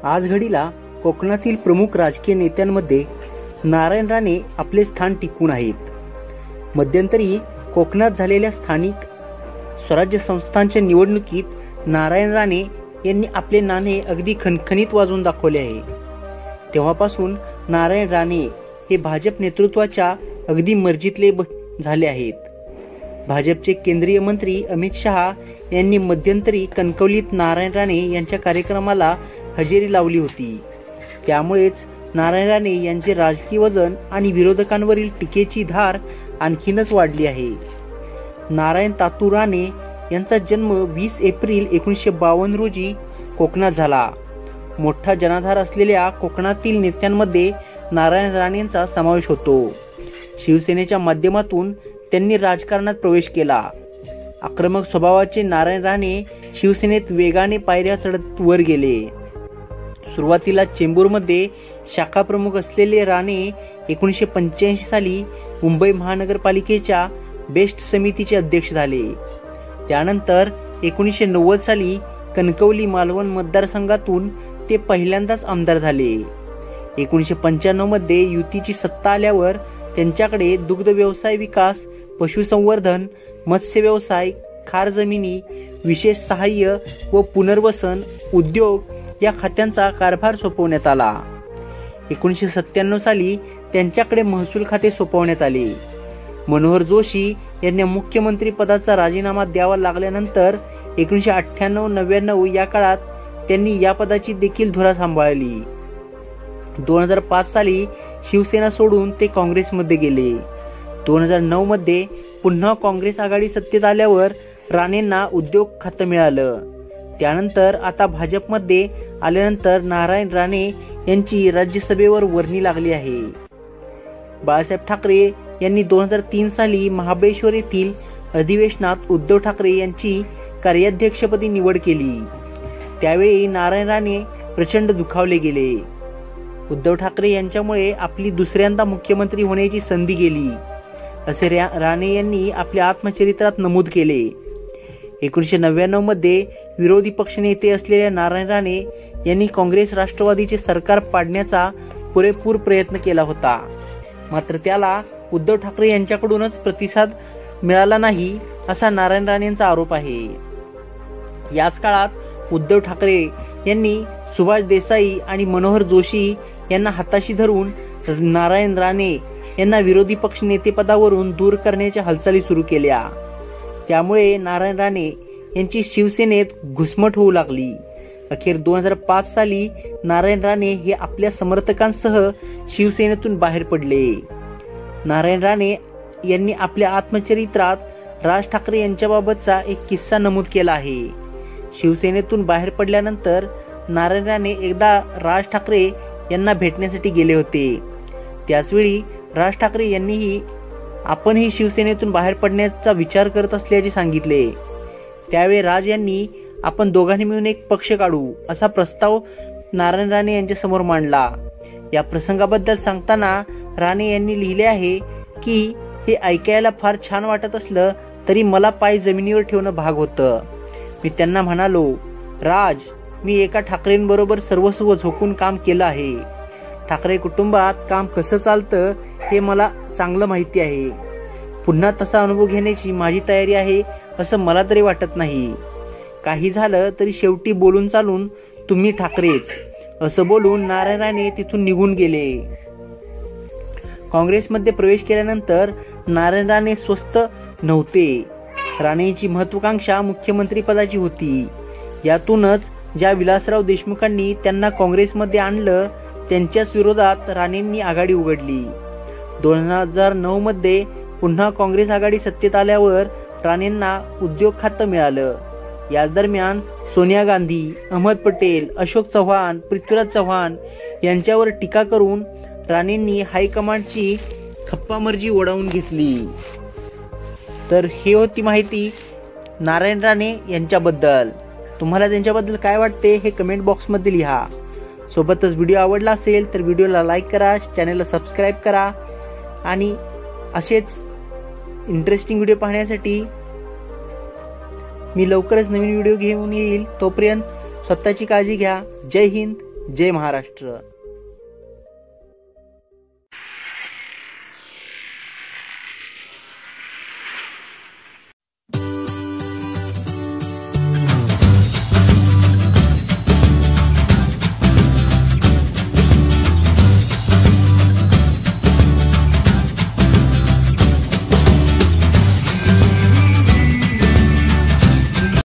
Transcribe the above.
आज घडीला कोकणातील प्रमुख राजकीय नेत्यांमध्ये नारायण राणे आपले स्थान टिकून आहेत। मध्यंतरी कोकणात झालेल्या स्थानिक स्वराज्य संस्थांच्या निवडणुकीत नारायण राणे यांनी आपले नाणे अगदी खणखणीत वाजवून दाखवले आहे। तेव्हापासून नारायण राणे हे भाजप नेतृत्वाच्या अगदी मर्जीतले झाले आहेत। भाजपचे केंद्रीय मंत्री अमित शहा यांनी मध्यंतरी कणकवलीत नारायण राणे यांच्या कार्यक्रमाला हजेरी लावली होती। त्यामुळेच नारायण राणे यांचे राजकीय वजन आणि विरोधकांवरील टीकेची धार आणखीनच वाढली आहे। नारायण तातू राणे यांचा जन्म 20 एप्रिल 1952 रोजी कोकणात झाला। मोठा जनाधार असलेल्या कोकणातील नेत्यांमध्ये नारायण राणेंचा समावेश होतो। शिवसेनेच्या माध्यमातून त्यांनी राजकारणात प्रवेश केला। आक्रमक स्वभावाचे नारायण राणे शिवसेनेत वेगाने पायऱ्या चढत वर गेले। सुरुवातीला चेंबूरमध्ये शाखा प्रमुख असलेले राणे 1985 साली मुंबई महानगरपालिकेच्या बेस्ट समितीचे अध्यक्ष झाले। त्यानंतर 1990 साली कणकवली मालवण मतदारसंघातून ते पहिल्यांदाच आमदार झाले। 1995 मध्ये युतीची सत्ता आल्यावर त्यांच्याकडे दुग्ध व्यवसाय विकास, पशुसंवर्धन, मत्स्य व्यवसाय, खार जमिनी, विशेष सहाय्य व पुनर्वसन, उद्योग या खात्यांचा कारभार सोपवण्यात आला। 1997 साली त्यांच्याकडे महसूल खाते सोपवण्यात आले। मनोहर जोशी यांना मुख्यमंत्री पदाचा राजीनामा द्यावा लागल्यानंतर 1998-99 या काळात त्यांनी या पदाची देखील धुरा सांभाळली। 2005 साली शिवसेना सोडून ते काँग्रेसमध्ये गेले। 2009 मध्ये पुन्हा काँग्रेस आघाडी सत्तेत आल्यावर राणेंना उद्योग खातं मिळालं। त्यानंतर आता भाजपमध्ये आल्यानंतर नारायण राणे यांची राज्यसभेवर वर्णी लागली आहे। बाळासाहेब ठाकरे यांनी 2003 साली महाबळेश्वर येथील अधिवेशनात उद्धव ठाकरे यांची कार्याध्यक्षपदी निवड केली। त्यावेळी नारायण राणे प्रचंड दुखावले गेले। उद्धव ठाकरे यांच्यामुळे आपली दुसऱ्यांदा मुख्यमंत्री होण्याची संधी गेली, असे राणे यांनी आपल्या आत्मचरित्रात नमूद केले। 1999 मध्ये विरोधी पक्षनेते असलेल्या नारायण राणे यांनी काँग्रेस राष्ट्रवादीचे सरकार पाडण्याचा पुरेपूर प्रयत्न केला होता, मात्र त्याला उद्धव ठाकरे यांच्याकडूनच प्रतिसाद मिळाला नाही, असा नारायण राणेंचा आरोप आहे। याच काळात उद्धव ठाकरे यांनी सुभाष देसाई आणि मनोहर जोशी यांना हाताशी धरून नारायण राणे यांना विरोधी पक्ष नेतेपदावरून दूर करण्याच्या हालचाली सुरू केल्या। त्यामुळे नारायण राणे यांची शिवसेनेत घुसमट होऊ लागली। अखेर 2005 साली नारायण राणे हे आपल्या समर्थकांसह शिवसेनेतून बाहेर पडले। नारायण राणे यांनी आपल्या आत्मचरित्रात राज ठाकरे यांच्याबाबतचा एक किस्सा नमूद केला आहे। शिवसेनेतून बाहेर पडल्यानंतर नारायण राणे एकदा राज ठाकरे यांना भेटण्यासाठी गेले होते। त्याचवेळी राज ठाकरे यांनीही आपणही शिवसेनेतून बाहेर पडण्याचा विचार करत असल्याचे सांगितले। त्यावेळी राज यांनी आपण दोघांनी मिळून एक पक्ष काढू असा प्रस्ताव नारायण राणे यांच्या समोर मांडला। या प्रसंगाबद्दल सांगताना राणे यांनी लिहिले आहे की हे ऐकायला फार छान वाटत असलं तरी मला पाय जमिनीवर ठेवणं भाग होतं। मी त्यांना म्हणालो, राज, मी एका ठाकरेंबरोबर सर्वस्व झोकून काम केलं आहे। ठाकरे कुटुंबात काम कसं चालतं हे मला चांगलं माहिती आहे। पुन्हा तसा अनुभव घेण्याची माझी तयारी आहे असं मला तरी वाटत नाही। काही झालं तरी शेवटी बोलून चालून तुम्ही ठाकरेच, असं बोलून नारायण राणे तिथून निघून गेले। काँग्रेसमध्ये प्रवेश केल्यानंतर नारायण राणे स्वस्थ नव्हते। राणेंची महत्वाकांक्षा मुख्यमंत्री पदाची होती। यातूनच ज्या विलासराव देशमुखांनी त्यांना काँग्रेसमध्ये आणलं त्यांच्याच विरोधात राणेंनी आघाडी उघडली। 2009 मध्ये पुन्हा काँग्रेस आघाडी सत्तेत आल्यावर राणेंना उद्योग खातं मिळालं। याच दरम्यान सोनिया गांधी, अहमद पटेल, अशोक चव्हाण, पृथ्वीराज चव्हाण यांच्यावर टीका करून राणेंनी हायकमांडची खप्पामर्जी ओढावून घेतली। तर ही होती माहिती नारायण राणे यांच्याबद्दल। तुम्हाला त्यांच्याबद्दल काय वाटते हे कमेंट बॉक्समध्ये लिहा। सोबतच व्हिडिओ आवडला असेल तर व्हिडिओला लाईक करा, चॅनलला सबस्क्राईब करा आणि असेच इंटरेस्टिंग व्हिडिओ पाहण्यासाठी मी लवकरच नवीन व्हिडिओ घेऊन येईल। तोपर्यंत स्वतःची काळजी घ्या। जय हिंद, जय महाराष्ट्र.